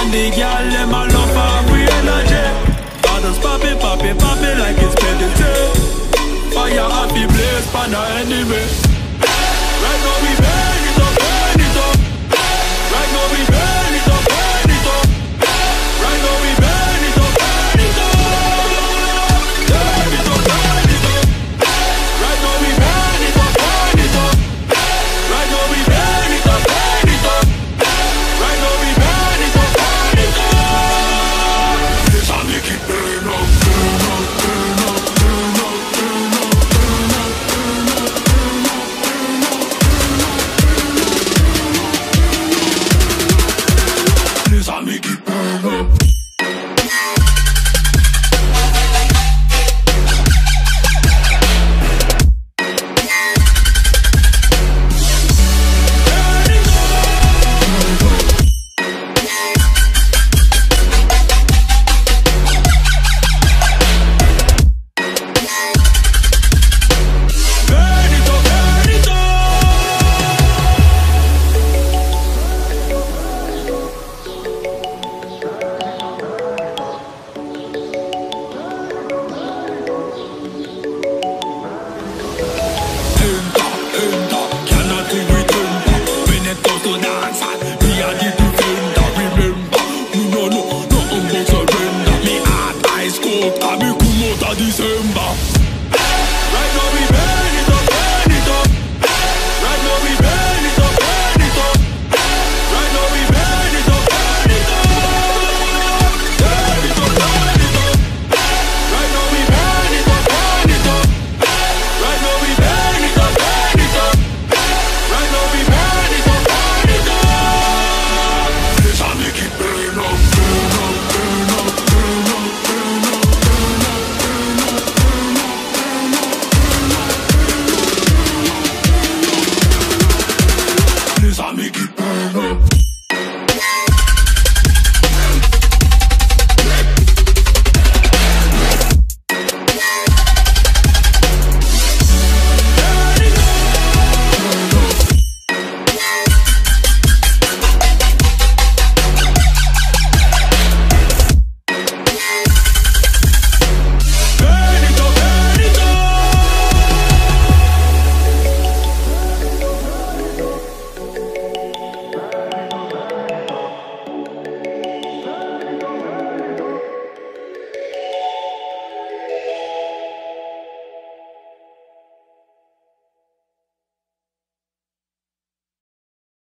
And the girl them a love her we energy. I just pop it like it's Medicare. Fire happy blaze pan a enemy. Right now we burn it up, burn it up. Right now we burn it up, burn it up. Right now we burn it up, burn it up. Burn it up, burn it up. Right now we burn it up, burn it up. Right now we burn it up, burn it up. Right now we burn it up, burn it up. This I make it burn up, burn up, burn up, burn up, burn up, burn up, burn up, burn up, burn up, burn up, burn up. This I make it.